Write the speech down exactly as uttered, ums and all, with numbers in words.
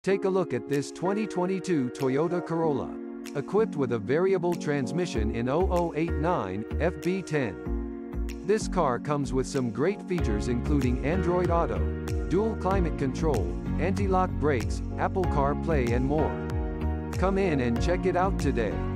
Take a look at this twenty twenty-two Toyota Corolla. Equipped with a variable transmission in zero zero eight nine F B ten. This car comes with some great features including Android Auto, dual climate control, anti-lock brakes, Apple CarPlay and more. Come in and check it out today.